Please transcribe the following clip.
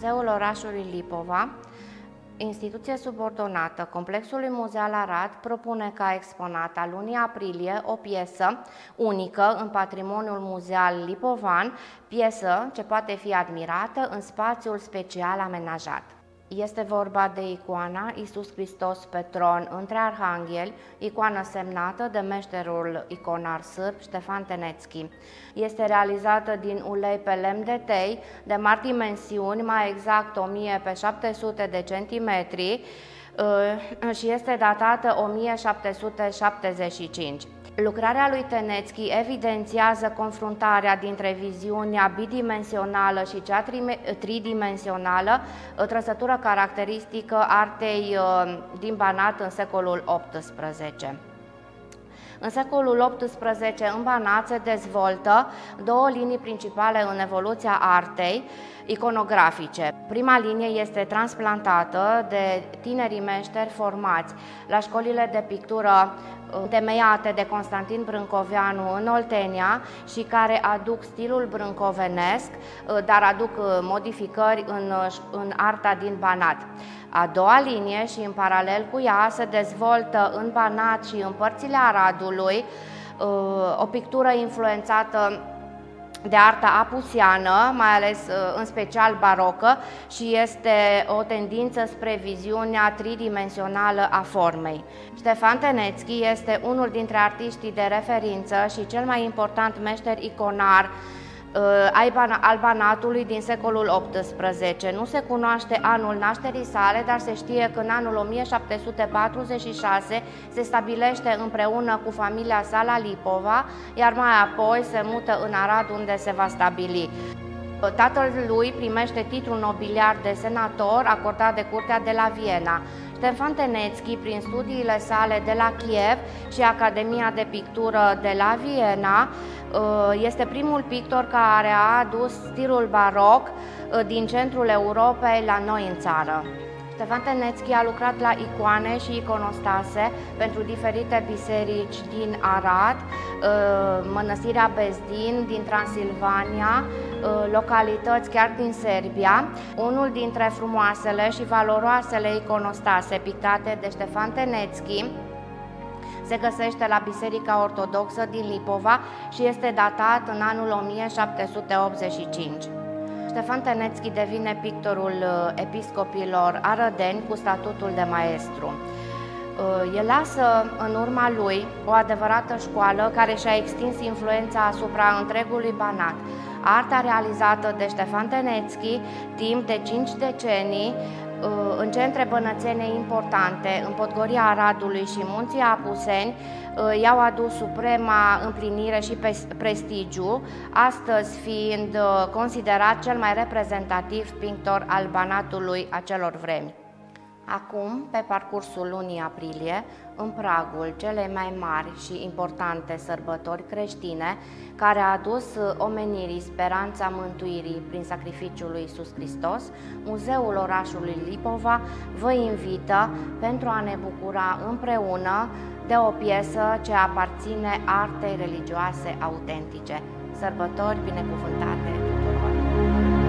Muzeul orașului Lipova, instituție subordonată Complexului Muzeal Arad, propune ca exponat al lunii aprilie o piesă unică în patrimoniul muzeal lipovan, piesă ce poate fi admirată în spațiul special amenajat. Este vorba de icoana Iisus Hristos pe tron între arhangheli, icoană semnată de meșterul iconar sârb Ștefan Tenețchi. Este realizată din ulei pe lemn de tei de mari dimensiuni, mai exact 1000 pe 700 de centimetri, și este datată 1775. Lucrarea lui Tenețchi evidențiază confruntarea dintre viziunea bidimensională și cea tridimensională, trăsătură caracteristică artei din Banat în secolul XVIII. În secolul XVIII, în Banat se dezvoltă două linii principale în evoluția artei iconografice. Prima linie este transplantată de tinerii meșteri formați la școlile de pictură întemeiate de Constantin Brâncoveanu în Oltenia și care aduc stilul brâncovenesc, dar aduc modificări în arta din Banat. A doua linie și în paralel cu ea se dezvoltă în Banat și în părțile Aradului o pictură influențată de arta apuseană, mai ales în special barocă, și este o tendință spre viziunea tridimensională a formei. Ștefan Tenețchi este unul dintre artiștii de referință și cel mai important meșter iconar al Banatului din secolul XVIII. Nu se cunoaște anul nașterii sale, dar se știe că în anul 1746 se stabilește împreună cu familia sa la Lipova, iar mai apoi se mută în Arad, unde se va stabili. Tatăl lui primește titlul nobiliar de senator acordat de Curtea de la Viena. Ștefan Tenețchi, prin studiile sale de la Kiev și Academia de Pictură de la Viena, este primul pictor care a adus stilul baroc din centrul Europei la noi în țară. Ștefan Tenețchi a lucrat la icoane și iconostase pentru diferite biserici din Arad, Mănăstirea Bezdin din Transilvania, localități chiar din Serbia. Unul dintre frumoasele și valoroasele iconostase pictate de Ștefan Tenețchi se găsește la Biserica Ortodoxă din Lipova și este datat în anul 1785. Ștefan Tenețchi devine pictorul episcopilor arădeni cu statutul de maestru. El lasă în urma lui o adevărată școală care și-a extins influența asupra întregului Banat. Arta realizată de Ștefan Tenețchi timp de 5 decenii în centre bănățene importante, în Podgoria Aradului și Munții Apuseni, i-au adus suprema împlinire și prestigiu, astăzi fiind considerat cel mai reprezentativ pictor al Banatului acelor vremi. Acum, pe parcursul lunii aprilie, în pragul celei mai mari și importante sărbători creștine, care a adus omenirii speranța mântuirii prin sacrificiul lui Iisus Hristos, Muzeul orașului Lipova vă invită pentru a ne bucura împreună de o piesă ce aparține artei religioase autentice. Sărbători binecuvântate tuturor!